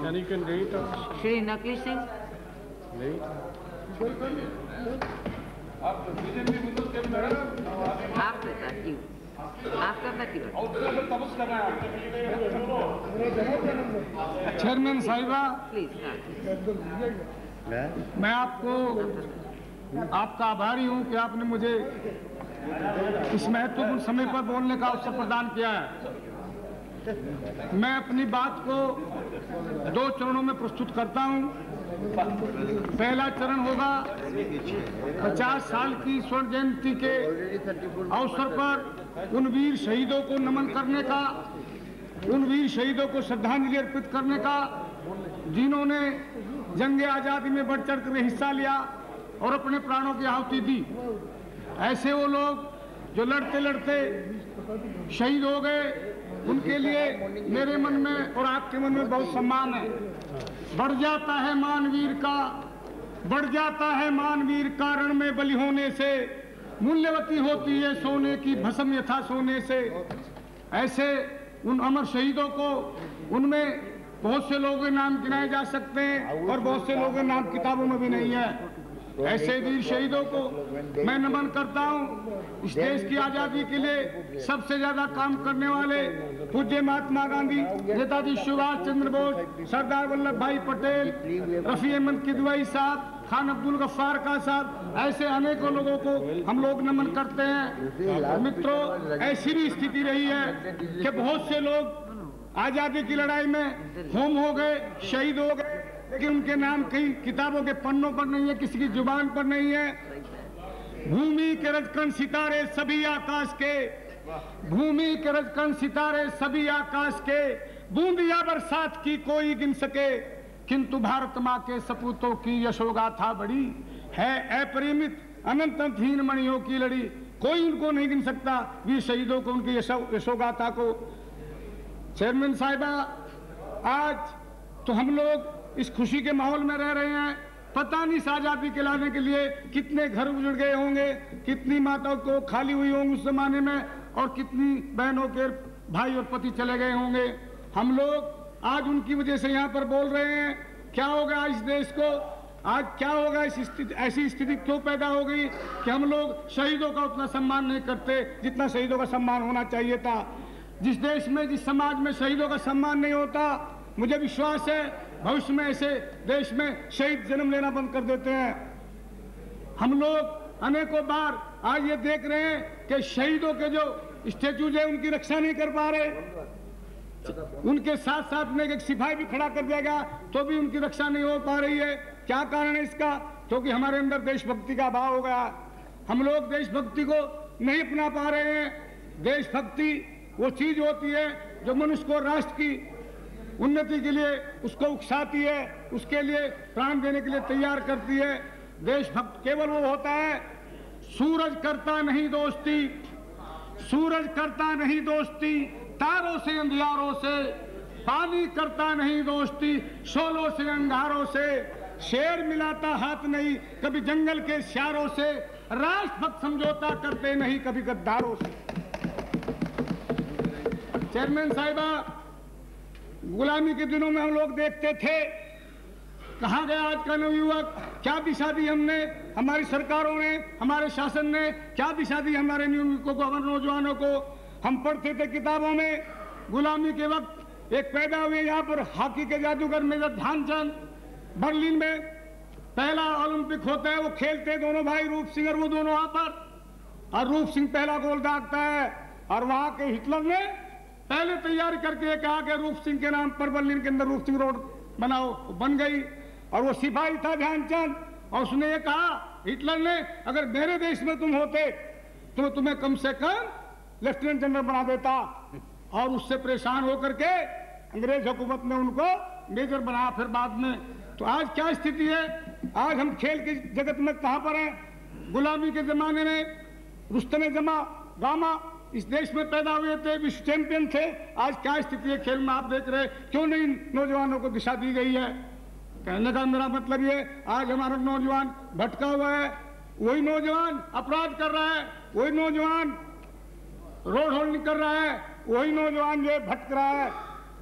श्री नकली सिंह, आपका चेयरमैन साहिबा, प्लीज। मैं आपका आभारी हूं कि आपने मुझे इस महत्वपूर्ण समय पर बोलने का अवसर प्रदान किया है। मैं अपनी बात को 2 चरणों में प्रस्तुत करता हूं। पहला चरण होगा 50 साल की स्वर्ण जयंती के अवसर पर उन वीर शहीदों को नमन करने का, उन वीर शहीदों को श्रद्धांजलि अर्पित करने का जिन्होंने जंग आजादी में बढ़ चढ़ कर हिस्सा लिया और अपने प्राणों की आहुति दी। ऐसे वो लोग जो लड़ते लड़ते शहीद हो गए, उनके लिए मेरे मन में और आपके मन में बहुत सम्मान है। बढ़ जाता है मानवीर का, बढ़ जाता है मानवीर का, रण में बलि होने से मूल्यवती होती है सोने की भस्म यथा सोने से। ऐसे उन अमर शहीदों को, उनमें बहुत से लोगों के नाम गिनाए जा सकते हैं और बहुत से लोगों के नाम किताबों में भी नहीं है। ऐसे वीर शहीदों को मैं नमन करता हूं। इस देश की आजादी के लिए सबसे ज्यादा काम करने वाले पूज्य महात्मा गांधी, नेताजी सुभाष चंद्र बोस, सरदार वल्लभ भाई पटेल, रफी अहमद किदवई साहब, खान अब्दुल गफ्फार का साहब, ऐसे अनेकों लोगों को हम लोग नमन करते हैं। मित्रों, ऐसी भी स्थिति रही है कि बहुत से लोग आजादी की लड़ाई में होम हो गए, शहीद हो गए, लेकिन उनके नाम कई किताबों के पन्नों पर नहीं है, किसी की जुबान पर नहीं है। भूमि के रजकण सितारे सभी आकाश के, भूमि के रजकण सितारे सभी आकाश के, बूंदिया बरसात की कोई गिन सके, किंतु भारत माँ के सपूतों की यशोगाथा बड़ी है, अपरिमित अनंतहीन मणियों की लड़ी। कोई उनको नहीं गिन सकता, वीर शहीदों को, उनकी यशोगाथा को। चेयरमैन साहिबा, आज तो हम लोग इस खुशी के माहौल में रह रहे हैं। पता नहीं इस आजादी के लाने के लिए कितने घर उजड़ गए होंगे, कितनी माताओं को खाली हुई होंगी उस जमाने में, और कितनी बहनों के भाई और पति चले गए होंगे। हम लोग आज उनकी वजह से यहाँ पर बोल रहे हैं। क्या होगा इस देश को आज, क्या होगा इस स्थिति, ऐसी स्थिति क्यों पैदा हो गई कि हम लोग शहीदों का उतना सम्मान नहीं करते जितना शहीदों का सम्मान होना चाहिए था। जिस देश में, जिस समाज में शहीदों का सम्मान नहीं होता, मुझे विश्वास है भविष्य में ऐसे देश में शहीद जन्म लेना बंद कर देते हैं। हम लोग अनेकों बार आज ये देख रहे हैं कि शहीदों के जो स्टेच्यूज है उनकी रक्षा नहीं कर पा रहे, उनके साथ साथ में एक सिपाही भी खड़ा कर दिया गया तो भी उनकी रक्षा नहीं हो पा रही है। क्या कारण है इसका? क्योंकि हमारे अंदर देशभक्ति का अभाव हो गया। हम लोग देशभक्ति को नहीं अपना पा रहे हैं। देशभक्ति वो चीज होती है जो मनुष्य को राष्ट्र की उन्नति के लिए उसको उकसाती है, उसके लिए प्राण देने के लिए तैयार करती है। देशभक्त केवल वो होता है, सूरज करता नहीं दोस्ती, सूरज करता नहीं दोस्ती तारों से अंधियारों से, पानी करता नहीं दोस्ती शोलों से अंगारों से, शेर मिलाता हाथ नहीं कभी जंगल के श्यारों से, राष्ट्रभक्त समझौता करते नहीं कभी गद्दारों से। चेयरमैन साहिबा, गुलामी के दिनों में हम लोग देखते थे कहाँ गया आज का नवयुवक, क्या दिशा दी हमने, हमारी सरकारों ने, हमारे शासन ने क्या दिशा दी हमारे युवकों को, हमारे नौजवानों को। हम पढ़ते थे किताबों में, गुलामी के वक्त एक पैदा हुए यहाँ पर हॉकी के जादूगर मेजर ध्यानचंद, बर्लिन में पहला ओलंपिक होता है, वो खेलते हैं दोनों भाई रूप सिंह और वो दोनों वहां पर, और रूप सिंह पहला गोल दागता है, और वहां के हिटलर ने पहले तैयारी करके कहा कि रूप सिंह के नाम पर बर्लिन के अंदर रूप सिंह रोड बनाओ, बन गई। और वो सिपाही था ध्यानचंद, और उसने ये कहा हिटलर ने, अगर मेरे देश में तुम होते तो तुम्हें कम से कम लेफ्टिनेंट जनरल बना देता। और उससे परेशान होकर के अंग्रेज हुकूमत ने उनको मेजर बनाया फिर बाद में। तो आज क्या स्थिति है, आज हम खेल के जगत में कहां पर हैं? गुलामी के जमाने में रुस्तम जमा गामा इस देश में पैदा हुए थे, विश्व चैंपियन थे। आज क्या स्थिति है खेल में, आप देख रहे हैं। क्यों नहीं नौजवानों को दिशा दी गई है? कहने का मेरा मतलब ये, आज हमारा नौजवान भटका हुआ है, वही नौजवान अपराध कर रहा है, वही नौजवान रोड होल्डिंग कर रहा है, वही नौजवान जो है भटक रहा है।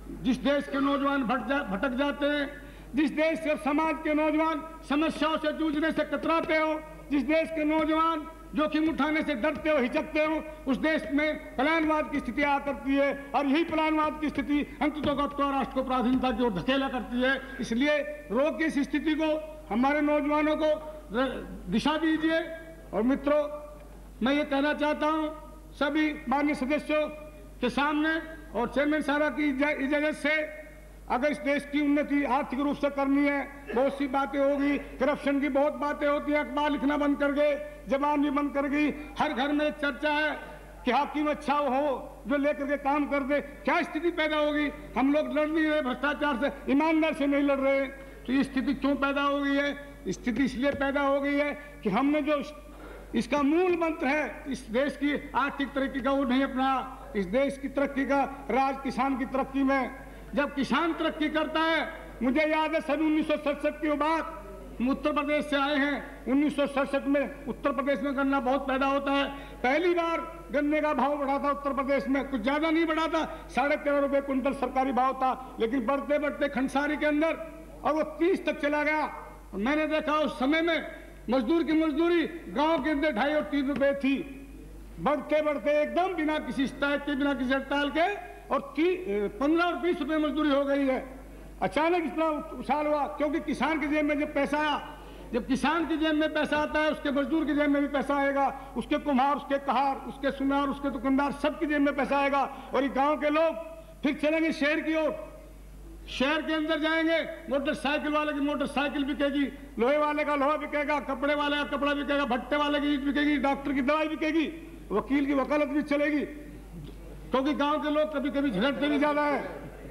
जिस देश के नौजवान भटक जाते हैं, जिस देश के समाज के नौजवान समस्याओं से जूझने से कतराते हो, जिस देश के नौजवान जोखिम उठाने से डरते हो, हिचकते हो, उस देश में पलायनवाद की स्थिति आ करती है और यही पलायनवाद की स्थिति अंततः राष्ट्र को पराधीनता की ओर धकेला करती है। इसलिए रोक की इस स्थिति को हमारे नौजवानों को दिशा दीजिए। और मित्रों, मैं ये कहना चाहता हूँ सभी माननीय सदस्यों के सामने और चेयरमैन साहब की इजाजत से, अगर इस देश की उन्नति आर्थिक रूप से करनी है, बहुत सी बातें होगी, करप्शन की बहुत बातें होती है, अखबार लिखना बंद कर गए, जबान भी बंद कर गई, हर घर में एक चर्चा है कि हाकिम अच्छा हो जो लेकर के काम कर दे। क्या स्थिति पैदा होगी? हम लोग लड़ नहीं रहे भ्रष्टाचार से, ईमानदार से नहीं लड़ रहे। तो ये स्थिति क्यों पैदा हो गई है? स्थिति इसलिए पैदा हो गई है कि हमने जो इसका मूल मंत्र है इस देश की आर्थिक तरक्की का, वो नहीं अपनाया। इस देश की तरक्की का राज किसान की तरक्की में। जब किसान तरक्की करता है, मुझे याद है सन 1967 की बात, हम उत्तर प्रदेश से आए हैं। 1967 में उत्तर प्रदेश में गन्ना बहुत पैदा होता है। पहली बार गन्ने का भाव बढ़ा था उत्तर प्रदेश में, कुछ ज्यादा नहीं बढ़ा था, 13.5 रुपए क्विंटल सरकारी भाव था, लेकिन बढ़ते बढ़ते खंडसारी के अंदर और वो 30 तक चला गया। और मैंने देखा उस समय में मजदूर की मजदूरी गांव के अंदर 2.5 और 3 रुपए थी। बढ़ते बढ़ते एकदम बिना किसी शिकायत के, बिना किसी हड़ताल के और 15 और 20 रुपए मजदूरी हो गई है। अचानक इतना उछाल हुआ क्योंकि किसान की जेब में जब पैसा आया, जब किसान की जेब में पैसा आता है, उसके मजदूर की जेब में भी पैसा आएगा, उसके कुम्हार, उसके कहार, उसके सुनार, उसके दुकानदार, सबकी जेब में पैसा आएगा। और ये गांव के लोग फिर चलेंगे शहर की ओर। शहर के अंदर जाएंगे, मोटरसाइकिल वाले की मोटरसाइकिल बिकेगी, लोहे वाले का लोहा बिकेगा, कपड़े वाले का कपड़ा बिकेगा, भट्टे वाले की ईंट बिकेगी, डॉक्टर की दवाई बिकेगी, वकील की वकालत भी चलेगी, क्योंकि गांव के लोग कभी कभी झगड़ते भी ज्यादा है।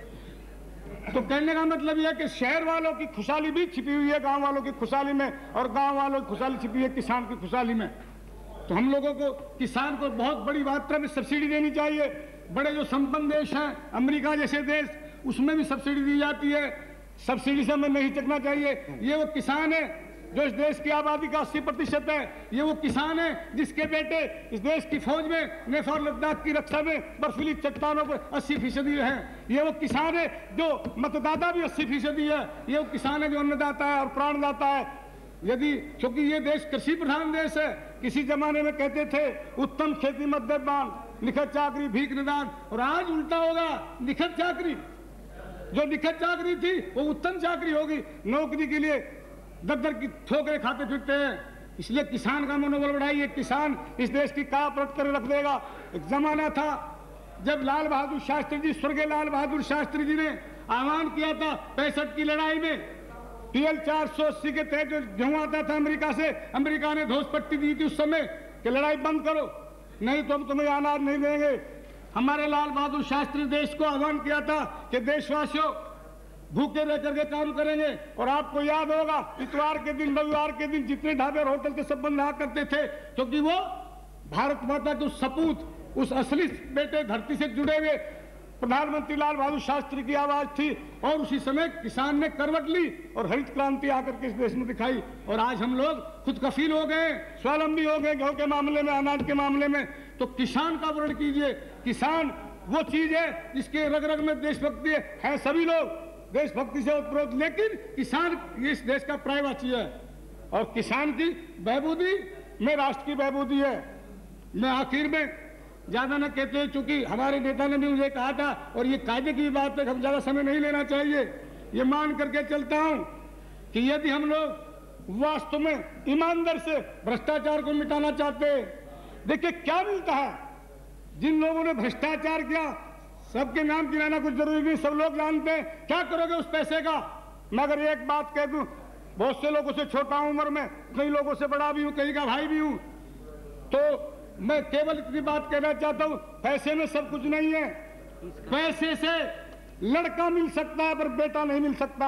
तो कहने का मतलब यह है कि शहर वालों की खुशहाली भी छिपी हुई है गांव वालों की खुशहाली में, और गांव वालों की खुशहाली छिपी है किसान की खुशहाली में। तो हम लोगों को, किसान को बहुत बड़ी मात्रा में सब्सिडी देनी चाहिए। बड़े जो संपन्न देश हैं, अमेरिका जैसे देश, उसमें भी सब्सिडी दी जाती है। सब्सिडी से हमें नहीं चकना चाहिए। ये वो किसान है जो इस देश की आबादी का 80% है। ये वो किसान है जिसके बेटे इस देश की फौज में, नेपाल लद्दाख की रक्षा में बर्फीली चट्टानों पर 80% हैं। ये वो किसान है जो मतदाता भी 80% है। ये वो किसान है जो अन्नदाता है और प्राणदाता है। यदि, क्योंकि ये देश कृषि प्रधान देश है। किसी जमाने में कहते थे उत्तम खेती मध्यमान, निखत चाकरी भीख निदान, और आज उल्टा होगा, निखत चाकरी, जो निखत चाकरी थी वो उत्तम चाकरी होगी। नौकरी के लिए दर की ठोकरें खाते फिरते हैं। इसलिए किसान का मनोबल बढ़ाइए। किसान इस देश की काया पलट कर रख देगा। एक जमाना था जब लाल बहादुर शास्त्री जी, स्वर्गीय लाल बहादुर शास्त्री जी ने आह्वान किया था 65 की लड़ाई में, PL 480 के तहत जो गेहूं आता था अमेरिका से, अमेरिका ने धोस पट्टी दी थी उस समय कि लड़ाई बंद करो, नहीं तो हम तुम्हें अनाज नहीं देंगे। हमारे लाल बहादुर शास्त्री देश को आह्वान किया था कि देशवासियों भूखे रह करके काम करेंगे। और आपको याद होगा इतवार के दिन, रविवार के दिन जितने ढाबे और होटल के सब बंद रहा करते थे, क्योंकि वो भारत माता के उस सपूत, उस असली बेटे धरती से जुड़े हुए प्रधानमंत्री लाल बहादुर शास्त्री की आवाज थी। और उसी समय किसान ने करवट ली और हरित क्रांति आकर के इस देश में दिखाई। और आज हम लोग खुद कफील हो गए, स्वावलंबी हो गए गेहूं के मामले में, अनाज के मामले में। तो किसान का वर्ण कीजिए। किसान वो चीज है जिसके रग रग में देशभक्ति है। सभी लोग देशभक्ति से उत्प्रोत, लेकिन किसान इस देश का पर्यायवाची है और किसान की बहबूदी में राष्ट्र की बहबूदी है। मैं आखिर में ज्यादा न कहते हैं, चूंकि हमारे नेता ने भी मुझे कहा था, और ये कायदे की बात है, हम ज्यादा समय नहीं लेना चाहिए। ये मान करके चलता हूं कि यदि हम लोग वास्तव में ईमानदार से भ्रष्टाचार को मिटाना चाहते हैं, देखिए क्या मिलता है। जिन लोगों ने भ्रष्टाचार किया, सबके नाम गिनाना कुछ जरूरी नहीं, सब लोग जानते हैं। क्या करोगे उस पैसे का? मैं अगर एक बात कह दूं, बहुत से लोगों से छोटा हूं उम्र में, कई लोगों से बड़ा भी हूं, कई का भाई भी हूं, तो मैं केवल इतनी बात कहना चाहता हूं, पैसे में सब कुछ नहीं है। पैसे से लड़का मिल सकता है पर बेटा नहीं मिल सकता।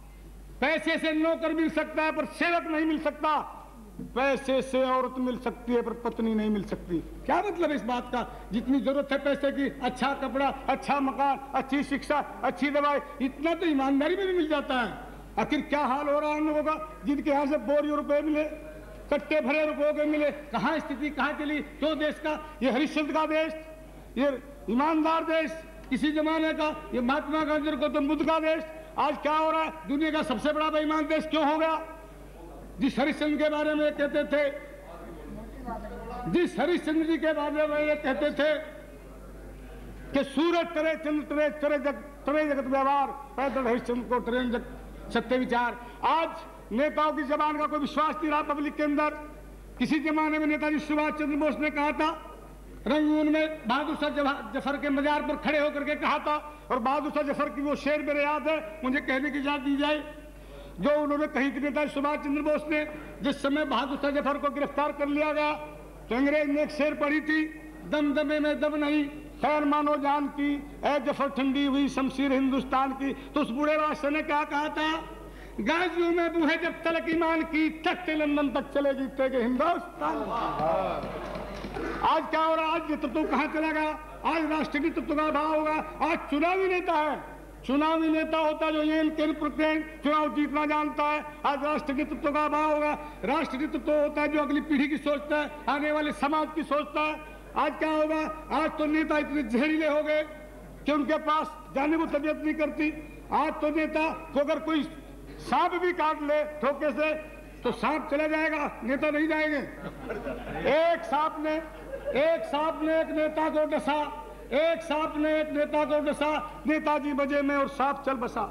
पैसे से नौकर मिल सकता है पर सेवक नहीं मिल सकता। पैसे से औरत मिल सकती है पर पत्नी नहीं मिल सकती। क्या मतलब इस बात का? जितनी जरूरत है पैसे की, अच्छा कपड़ा, अच्छा मकान, अच्छी शिक्षा, अच्छी दवाई, इतना तो ईमानदारी में भी मिल जाता है। आखिर क्या हाल हो रहा है हम लोगों का, जिनके यहाँ से बोरियों रुपए मिले, कट्टे भरे रुपयों के मिले। कहाँ स्थिति कहाँ चली? क्यों देश का ये हरिश्चंद्र का देश, ये ईमानदार देश, किसी जमाने का। ये महात्मा गांधी और गौतम बुद्ध का देश आज क्या हो रहा है? दुनिया का सबसे बड़ा बेईमान देश क्यों हो गया? जिस हरिश्चंद्र के बारे में कहते थे, जिस हरिश्चंद्र जी के बारे में ये कहते थे कि सूरज तरे चंद्र तरे जगत व्यवहार, पैदल हरिश्चंद्र को तरे सत्य विचार। आज नेताओं की जबान का कोई विश्वास नहीं रहा पब्लिक के अंदर। किसी जमाने में नेताजी सुभाष चंद्र बोस ने कहा था, रंगून में बहादुर शाह जफर के मजार पर खड़े होकर के कहा था, और बहादुर शाह जफर की वो शेर मेरे याद है, मुझे कहने की इजाजत दी जाए, जो उन्होंने कही थी नेताजी सुभाष चंद्र बोस ने। जिस समय बहादुर शाह जफर को गिरफ्तार कर लिया गया तो अंग्रेज ने एक शेर पढ़ी थी, दम दमे में दम नहीं, खैर मानो जान की, ऐ जफर ठंडी हुई शमशीर हिंदुस्तान की। तो उस बूढ़े बादशाह ने क्या कहा था? गाजियों में बूहे जब तलक ईमान की, तख्ते लंदन तक चलेगी तेगे हिंदुस्तान। आज क्या हो रहा है? आज नेतृत्व कहाँ चला गया? आज राष्ट्रीय नेतृत्व का अभाव होगा। आज चुनावी नेता है, चुनावी नेता होता है जो ये चुनाव जीतना जानता है। आज राष्ट्रीय नेतृत्व का अभाव होगा। राष्ट्रीय नेतृत्व होता है जो अगली पीढ़ी की सोचता है, आने वाले समाज की सोचता है। आज क्या होगा? आज तो नेता इतने जहरीले हो गए कि उनके पास जाने को तबीयत नहीं करती। आज तो नेता को अगर कोई सांप भी काट ले ठोके से तो सांप चला जाएगा, नेता नहीं जाएंगे। एक सांप ने एक नेता को डसा, एक सांप ने एक नेता को डसा, नेताजी बजे में और सांप चल बसा।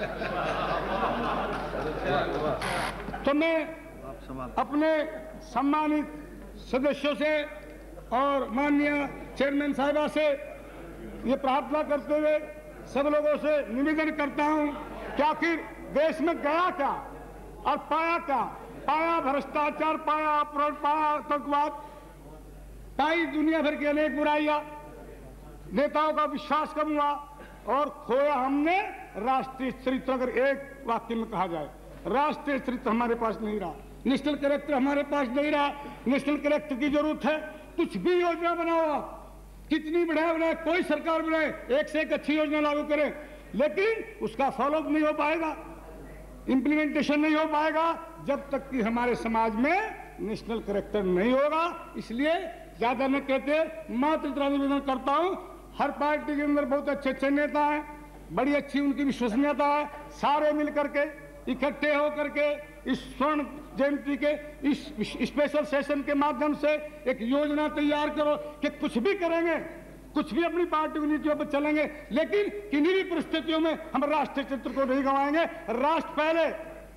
तो मैं अपने सम्मानित सदस्यों से और माननीय चेयरमैन साहिबा से ये प्रार्थना करते हुए सब लोगों से निवेदन करता हूं कि आखिर देश में गया क्या और पाया क्या? पाया भ्रष्टाचार, पाया अपराध, पाया आतंकवाद, पाई दुनिया भर की अनेक बुराइयां, नेताओं का विश्वास कम हुआ और खोया हमने राष्ट्रीय चरित्र। अगर एक वाक्य में कहा जाए, राष्ट्रीय चरित्र हमारे पास नहीं रहा, नेशनल कैरेक्टर हमारे पास नहीं रहा। नेशनल कैरेक्टर की जरूरत है। कुछ भी योजना बनाओ, कितनी बढ़िया बनाए, कोई सरकार बनाए, एक से एक अच्छी योजना लागू करे, लेकिन उसका फॉलोअप नहीं हो पाएगा, इंप्लीमेंटेशन नहीं हो पाएगा जब तक कि हमारे समाज में नेशनल कैरेक्टर नहीं होगा। इसलिए ज्यादा न कहते मात्र इतना निवेदन करता हूं, हर पार्टी के अंदर बहुत अच्छे अच्छे नेता हैं, बड़ी अच्छी उनकी विश्वसनीयता है। सारे मिलकर के इकट्ठे होकर के इस स्वर्ण जयंती के इस स्पेशल सेशन के माध्यम से एक योजना तैयार करो कि कुछ भी करेंगे, कुछ भी अपनी पार्टी की नीतियों पर चलेंगे, लेकिन किन्हीं भी परिस्थितियों में हम राष्ट्रीय चरित्र को नहीं गंवाएंगे। राष्ट्र पहले,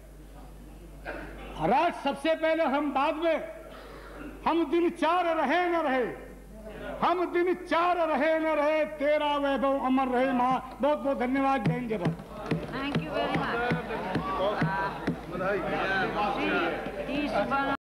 राष्ट्र सबसे पहले, हम बाद में। हम दिन चार रहे न रहे, हम दिन चार रहे न रहे, तेरा वैभव अमर रहे मां। बहुत बहुत धन्यवाद। जय हिंद, जय Bharat. Thank you very much.